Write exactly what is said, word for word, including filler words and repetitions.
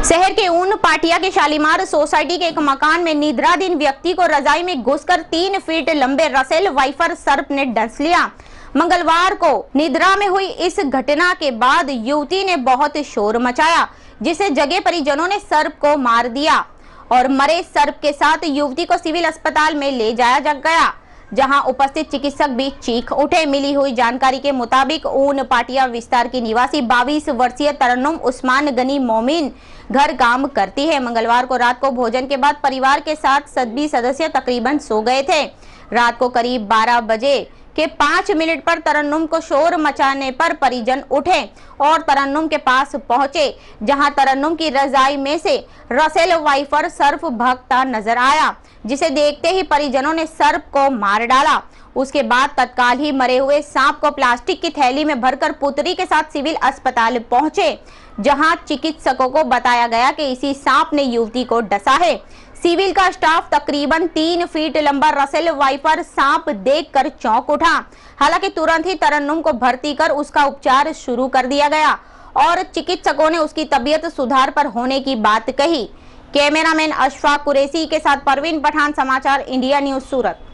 शहर के ऊन पाटिया के शालीमार सोसाइटी के एक मकान में निद्राधीन व्यक्ति को रजाई में घुसकर तीन फीट लंबे रसेल वाइपर सर्प ने डस लिया। मंगलवार को निद्रा में हुई इस घटना के बाद युवती ने बहुत शोर मचाया, जिसे जगे परिजनों ने सर्प को मार दिया और मरे सर्प के साथ युवती को सिविल अस्पताल में ले जाया गया, जहां उपस्थित चिकित्सक भी चीख उठे। मिली हुई जानकारी के मुताबिक ऊन पाटिया विस्तार की निवासी बाईस वर्षीय तरन्नुम उस्मान गनी मोमिन घर काम करती है। मंगलवार को रात को भोजन के बाद परिवार के साथ सभी सदस्य तकरीबन सो गए थे। रात को करीब बारह बजे के पाँच मिनट पर तरन्नुम को शोर मचाने पर परिजन उठे और तरन्नुम के पास पहुंचे, जहां तरन्नुम की रजाई में से रसेल वाइपर सर्प भागता नजर आया, जिसे देखते ही परिजनों ने सर्प को मार डाला। उसके बाद तत्काल ही मरे हुए सांप को प्लास्टिक की थैली में भरकर पुत्री के साथ सिविल अस्पताल पहुंचे, जहां चिकित्सकों को बताया गया कि इसी सांप ने युवती को डसा है। सिविल का स्टाफ तकरीबन तीन फीट लंबा रसेल वाइपर सांप देखकर चौंक उठा। हालांकि तुरंत ही तरन्नुम को भर्ती कर उसका उपचार शुरू कर दिया गया और चिकित्सकों ने उसकी तबीयत सुधार पर होने की बात कही। कैमरामैन अशफाक कुरैशी के साथ परवीन पठान, समाचार इंडिया न्यूज, सूरत।